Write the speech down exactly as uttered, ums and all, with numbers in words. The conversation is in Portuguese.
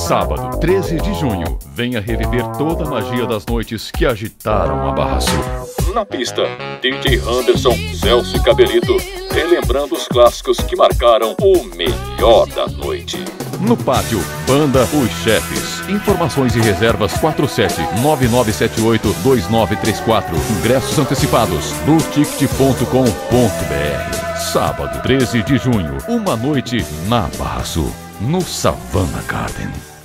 Sábado, treze de junho, venha reviver toda a magia das noites que agitaram a Barra Sul. Na pista, D J Anderson, Celso e Cabelito, relembrando os clássicos que marcaram o melhor da noite. No pátio, banda Os Chefes. Informações e reservas quatro sete nove nove sete oito dois nove três quatro. Ingressos antecipados no ticket ponto com ponto br. Sábado, treze de junho, uma noite na Barra Sul, no Savannah Garden.